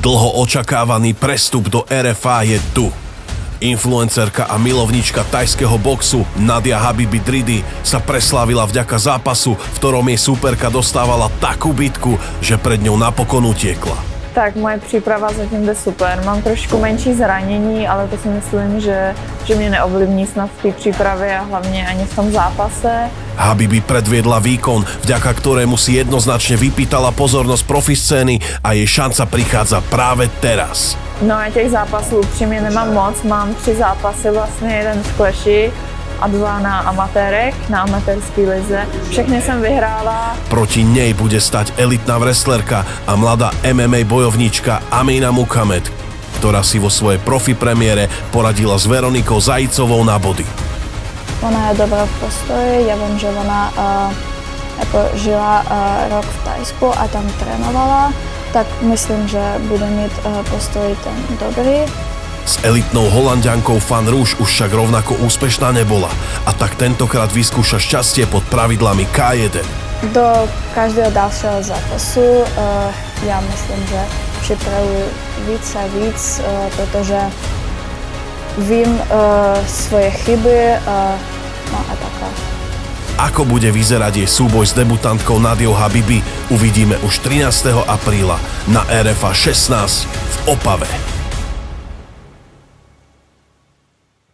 Dlho očakávaný prestup do RFA je tu. Influencerka a milovnička thajského boxu Nadia Habibidridi sa preslávila vďaka zápasu, v ktorom jej súperka dostávala takú bitku, že pred ňou napokon utiekla. Tak moje příprava zatím jde super. Mám trošku menší zranění, ale to si myslím, že mě neovlivní snad v té přípravě a hlavně ani v tom zápase. Habibi predviedla výkon, vďaka ktorému si jednoznačne vypýtala pozornosť profiscény a jej šanca prichádza práve teraz. No a těch zápasů upřímně nemám moc. Mám 3 zápasy, vlastně jeden v kleši a 2 na amatérech, na amatérské lize. Všechny jsem vyhrála. Proti nej bude stať elitná wrestlerka a mladá MMA bojovnička Amina Muhammad, ktorá si vo svojej profi premiére poradila s Veronikou Zajícovou na body. Ona je dobrá v postoji, ja viem, že ona žila rok v Tajsku a tam trénovala, tak myslím, že bude mít postoj ten dobrý. S elitnou Holanďankou Fan Rouge už však rovnako úspešná nebola a tak tentokrát vyskúša šťastie pod pravidlami K1. Do každého dalšího zápasu já myslím, že připravuji víc a víc, protože vím svoje chyby, no a taká. Ako bude vyzerať jej súboj s debutantkou Nadiou Habibi, uvidíme už 13. apríla na RFA 16 v Opave.